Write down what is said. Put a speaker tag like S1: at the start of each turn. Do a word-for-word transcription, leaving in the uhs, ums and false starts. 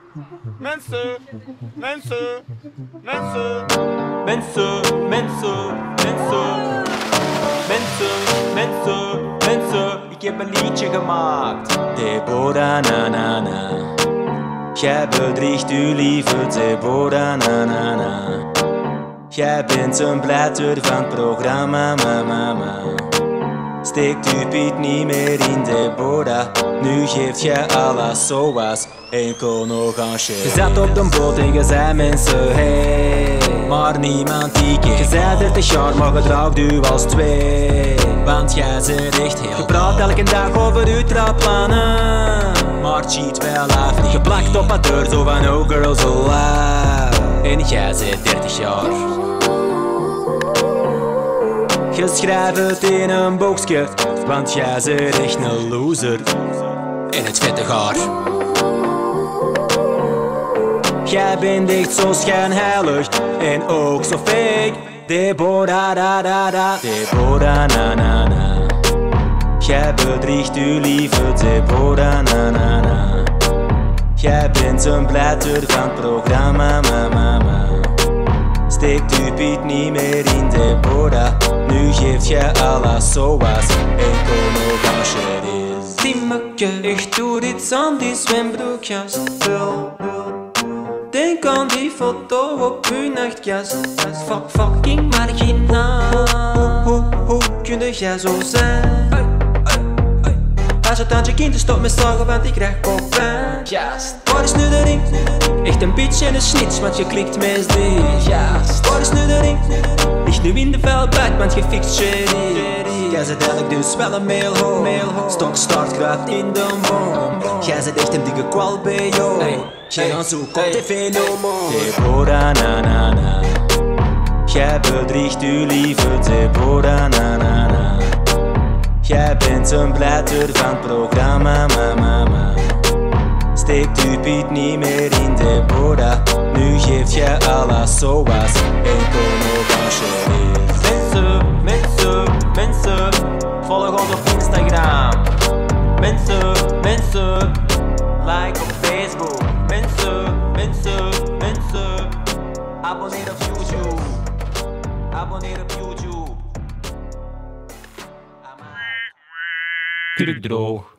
S1: Mensen, mensen, mensen.
S2: Mensen, mensen, mensen. Mensen, mensen, mensen. Ik heb een liedje gemaakt. Deborah, na na na. Jij bedriegt uw lieve Deborah, na na na. Jij bent een blader van het programma, ma ma ma. Steekt uw piet niet meer in Deborah. Nu geeft jij alles zoals enkel nog een shit. Je zat op de boot en je zei mensen hey, maar niemand die keek. Je zei dertig jaar maar gedraagt u als twee. Want jij zit echt heel. Je praat elke dag over uw trouwplannen, maar cheat wel af niet. Je plakt op mijn deur zo van oh girls alive. En jij zit dertig jaar. Je schrijft het in een boekje, want jij zit echt een loser. In het vette gaar. Jij bent echt zo schijnheilig en ook zo fake. Deborah, da da da. Deborah, na na na. Jij bedriegt uw lieve Deborah, na na na. Jij bent een blader van het programma, ma ma ma. Steekt uw piet niet meer in Deborah. Nu geeft jij alles zoals enkel nog als shit is.
S3: Timmeke, ik doe dit zonder zwembroekjes. Denk aan die foto op uw nachtjas. Fuck, fucking marginaal. Hoe, hoe, hoe kun jij zo zijn? Als het tandje kind stopt met slagen, want ik krijg koppijn.
S2: Juist.
S3: Waar is nu de ring? Echt een bitch en een snitch, want je klikt meest dicht.
S2: Juist.
S3: Waar is nu de ring? Ligt nu in de vuilbak, want je fixt shady. Jij zit eigenlijk dus wel een mailhoor. Stok start kruipt in de boom. Jij zit echt een dikke kwal bij jou. Geen aanzoek op tv no more.
S2: Deborah, na na na. Jij bedriegt uw lieve Deborah, na na na. Jij bent een blader van het programma, ma ma ma. Steekt uw piet niet meer in Deborah. Nu geeft jij alles zoals enkel nog als shit is. Mensen, mensen, mensen, volg ons op Instagram. Mensen, mensen, like op Facebook. Mensen, mensen, mensen, abonneer op YouTube. Abonneer op YouTube. Kurk droog.